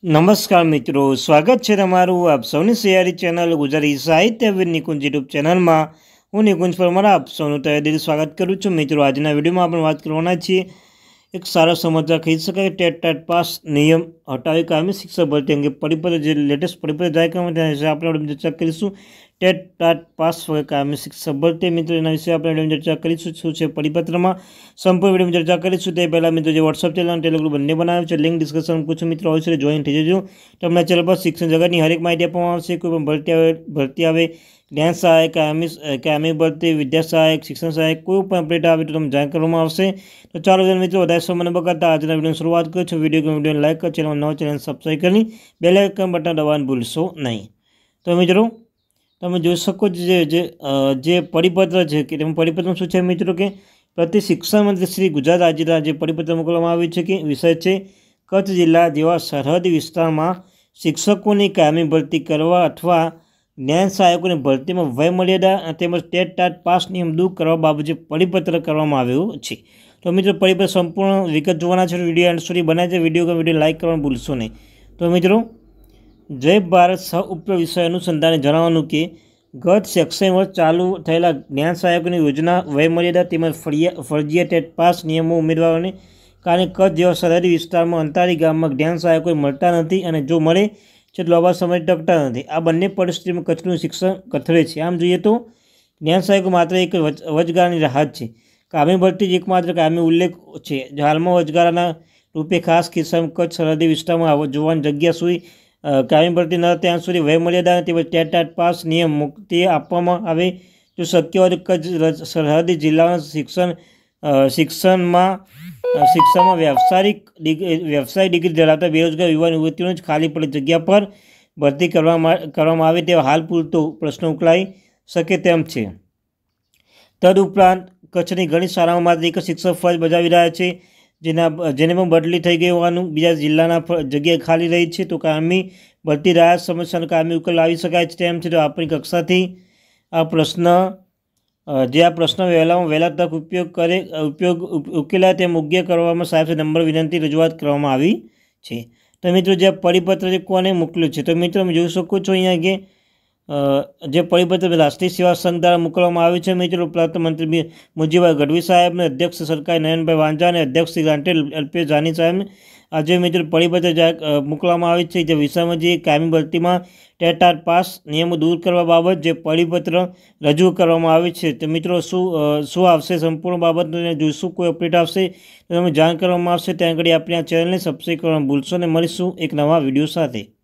નમસ્કાર મિત્રો, સ્વાગત છે તમારું આપ સૌની સિયારી ચેનલ ગુજરાતી સાહિત્ય વિદ નિકુંજ યુટ્યુબ ચેનલમાં. હું નિકુંજ પરમાર આપ સૌનું તહે દિલથી સ્વાગત કરું છું. મિત્રો, આજના વિડીયોમાં આપણે વાત કરવાના છીએ એક સારા સમાચાર કહી શકાય. ટેટ પાસ નિયમ હટાવી કાયમી શિક્ષક ભરતી અંગે પરિપત્ર, જે લેટેસ્ટ પરિપત્ર જાહેર કરવામાં તેના વિશે આપણે ચર્ચા કરીશું. ટેટ પાસ વગર કાયમી શિક્ષક ભરતી, મિત્રો, એના વિશે આપણે ચર્ચા કરીશું. શું છે પરિપત્રમાં, સંપૂર્ણ વિડીયોમાં ચર્ચા કરીશું. તે પહેલાં મિત્રો, જે વોટ્સઅપ ચેનલ અને ટેલિગ્રામ બંને બનાવે છે, લિંક ડિસ્ક્રિપ્શન પૂછો મિત્રો હોય છે, જોઈન થઈ જજો. તમને ચેનલ પર શિક્ષણ જગતની હરેક માહિતી આપવામાં આવશે. કોઈ પણ ભરતી આવે, જ્ઞાન સહાયક, કાયમી ભરતી, વિદ્યા સહાયક, શિક્ષણ સહાયક, કોઈ પણ અપડેટ આવે તો તમને જાણ કરવામાં આવશે. તો ચાલો મિત્રો, વધારે સમય બગાડતા આજના વિડીયોની શરૂઆત કરો છો. વિડીયોને લાઈક કરો, ચેનલ નવો ચેનલ સબસ્ક્રાઈબ કરી બેલ આઇકન બટન દબાવવાનું ભૂલશો નહીં. તો મિત્રો, તમે જોઈ શકો છો જે પરિપત્ર છે કે તેમાં પરિપત્રમાં શું છે મિત્રો, કે પ્રતિ શિક્ષણ મંત્રી શ્રી ગુજરાત રાજ્યના જે પરિપત્ર મોકલવામાં આવ્યું છે કે વિષય છે કચ્છ જિલ્લા જેવા સરહદી વિસ્તારમાં શિક્ષકોની કાયમી ભરતી કરવા અથવા જ્ઞાન સહાયકોની ભરતીમાં વય મર્યાદા તેમજ ટેટ પાસ નિયમ દૂર કરવા બાબતે પરિપત્ર કરવામાં આવ્યું છે. તો મિત્રો, પરિપત્ર સંપૂર્ણ વિગત જોવાના છે. વિડીયો એન્ડ સુધી બનાવી છે. વિડીયો લાઈક કરવાનું ભૂલશો નહીં. તો મિત્રો, જય ભારત સહ ઉપરોક્ત વિષય અનુસંધાને જણાવવાનું કે ગત શૈક્ષણિક વર્ષ ચાલુ થયેલા જ્ઞાન સહાયકોની યોજના વયમર્યાદા તેમજ ફરજિયાત ટેટ પાસ નિયમો ઉમેદવારોને કારણે કચ્છ જેવા સરહદી વિસ્તારમાં અંતારી ગામમાં જ્ઞાન સહાયકો મળતા નથી અને જો મળે છે તો લાંબા સમય ટકતા નથી. આ બંને પરિસ્થિતિમાં કચ્છનું શિક્ષણ કથળે છે. આમ જોઈએ તો જ્ઞાન સહાયકો માત્ર એક વચગાળાની રાહત છે. કાયમી ભરતી જ એકમાત્ર કાયમી ઉલ્લેખ છે. હાલમાં વચગાળાના રૂપે ખાસ કિસ્સામાં કચ્છ સરહદી વિસ્તારમાં જોવાની જગ્યા સુધી કાયમી ભરતી ન ત્યાં સુધી વયમર્યાદા તેમજ ટેટ પાસ નિયમ મુક્તિ આપવામાં આવે. જો શક્ય હોય તો કચ્છ સરહદી જિલ્લાના શિક્ષણમાં વ્યવસાય ડિગ્રી ધરાવતા બેરોજગાર યુવાન યુવતીઓને જ ખાલી પડેલી જગ્યા પર ભરતી કરવામાં આવે તેવા હાલ પૂરતો પ્રશ્ન ઉકેલાઈ શકે તેમ છે. તદુપરાંત કચ્છની ઘણી શાળાઓમાં માત્ર એક શિક્ષક ફરજ બજાવી રહ્યા છે, જેને પણ બદલી થઈ ગઈ હોવાનું બીજા જિલ્લાના જગ્યાએ ખાલી રહી છે. તો કાયમી ભરતી રાહત સમસ્યાનો કાયમી ઉકેલ લાવી શકાય છે તેમ છે. તો આપણી કક્ષાથી આ પ્રશ્ન વહેલા તક ઉકેલાય તેમ યોગ્ય કરવામાં સાહેબ નંબર વિનંતી રજૂઆત કરવામાં આવી છે. તો મિત્રો, જે પરિપત્ર જે કોને મોકલ્યું છે, તો મિત્રો તમે જોઈ શકો છો અહીંયા કે જે પરિપત્ર રાષ્ટ્રીય સેવા સંઘ દ્વારા મોકલવામાં આવ્યું છે. મિત્રો, પ્રાંત મંત્રી મુજીભાઈ ગઢવી સાહેબને, અધ્યક્ષ સરકારી નયનભાઈ વાંઝા અને અધ્યક્ષ શ્રી ગાંઠેલ અલ્પેશ જાની સાહેબને આજે મિત્રો પરિપત્ર મોકલવામાં આવ્યું છે. જે વિષયમાં જે કાયમી ભરતીમાં ટેટ પાસ નિયમો દૂર કરવા બાબત જે પરિપત્ર રજૂ કરવામાં આવે છે. તો મિત્રો, શું આવશે સંપૂર્ણ બાબતને જોઈશું. કોઈ અપડેટ આવશે તો તમે જાણ કરવામાં આવશે. ત્યાં આગળ આપણે આ ચેનલને સબસ્ક્રાઈબ કરવાનું ભૂલશો ને. મળીશું એક નવા વિડીયો સાથે.